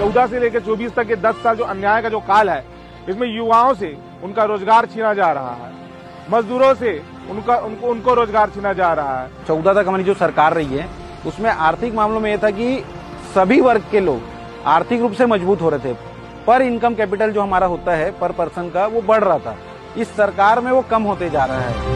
14 से लेकर 24 तक के 10 साल जो अन्याय का जो काल है, इसमें युवाओं से उनका रोजगार छीना जा रहा है, मजदूरों से उनको रोजगार छीना जा रहा है। 14 तक हमारी जो सरकार रही है उसमें आर्थिक मामलों में यह था कि सभी वर्ग के लोग आर्थिक रूप से मजबूत हो रहे थे, पर इनकम कैपिटल जो हमारा होता है पर पर्सन का, वो बढ़ रहा था। इस सरकार में वो कम होते जा रहा है।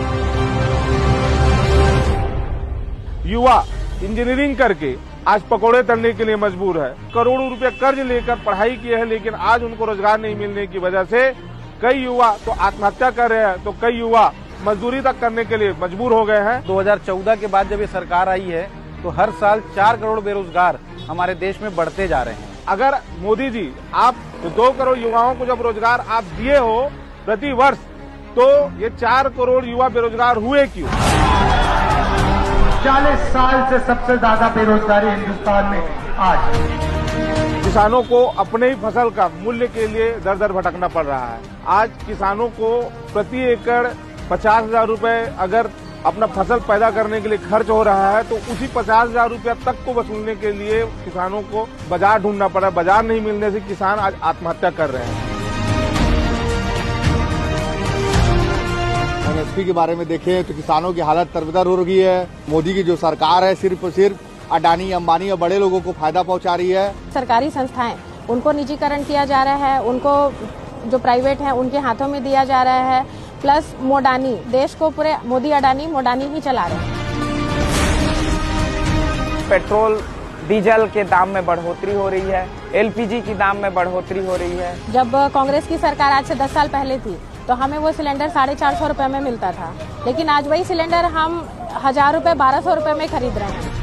युवा इंजीनियरिंग करके आज पकौड़े तलने के लिए मजबूर है, करोड़ों रुपए कर्ज लेकर पढ़ाई की है, लेकिन आज उनको रोजगार नहीं मिलने की वजह से कई युवा तो आत्महत्या कर रहे हैं, तो कई युवा मजदूरी तक करने के लिए मजबूर हो गए हैं। 2014 के बाद जब ये सरकार आई है तो हर साल 4 करोड़ बेरोजगार हमारे देश में बढ़ते जा रहे हैं। अगर मोदी जी आप 2 करोड़ युवाओं को जब रोजगार आप दिए हो प्रति वर्ष, तो ये 4 करोड़ युवा बेरोजगार हुए क्यों? 40 साल से सबसे ज्यादा बेरोजगारी हिंदुस्तान में आज। किसानों को अपने ही फसल का मूल्य के लिए दर दर भटकना पड़ रहा है। आज किसानों को प्रति एकड़ 50,000 रुपए अगर अपना फसल पैदा करने के लिए खर्च हो रहा है, तो उसी 50,000 रुपया तक को वसूलने के लिए किसानों को बाजार ढूंढना पड़ा। बाजार नहीं मिलने से किसान आज आत्महत्या कर रहे हैं। एमएसपी के बारे में देखें तो किसानों की हालत तरबतर हो रही है। मोदी की जो सरकार है सिर्फ और सिर्फ अडानी अंबानी और बड़े लोगों को फायदा पहुंचा रही है। सरकारी संस्थाएं उनको निजीकरण किया जा रहा है, उनको जो प्राइवेट है उनके हाथों में दिया जा रहा है, प्लस मोडानी, देश को पूरे मोदी अडानी मोडानी ही चला रहे हैं। पेट्रोल डीजल के दाम में बढ़ोतरी हो रही है, एलपीजी की दाम में बढ़ोतरी हो रही है। जब कांग्रेस की सरकार आज से 10 साल पहले थी तो हमें वो सिलेंडर 450 रुपए में मिलता था, लेकिन आज वही सिलेंडर हम 1000 रुपए 1200 रुपए में खरीद रहे हैं।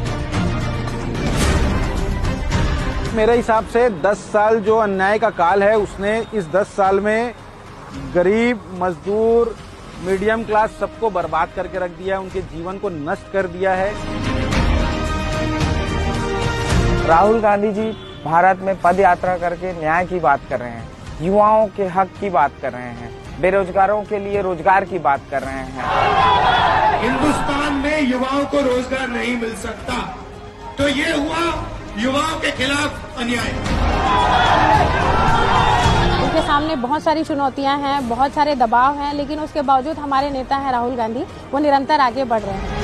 मेरे हिसाब से 10 साल जो अन्याय का काल है, उसने इस 10 साल में गरीब, मजदूर, मीडियम क्लास सबको बर्बाद करके रख दिया है, उनके जीवन को नष्ट कर दिया है। राहुल गांधी जी भारत में पद यात्रा करके न्याय की बात कर रहे हैं, युवाओं के हक की बात कर रहे हैं, बेरोजगारों के लिए रोजगार की बात कर रहे हैं। हिंदुस्तान में युवाओं को रोजगार नहीं मिल सकता, तो ये हुआ युवाओं के खिलाफ अन्याय। उनके सामने बहुत सारी चुनौतियां हैं, बहुत सारे दबाव हैं, लेकिन उसके बावजूद हमारे नेता हैं राहुल गांधी, वो निरंतर आगे बढ़ रहे हैं।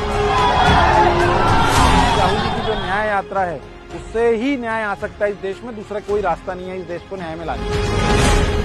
राहुल जी की जो न्याय यात्रा है उससे ही न्याय आ सकता है इस देश में, दूसरा कोई रास्ता नहीं है इस देश को न्याय में लाने का।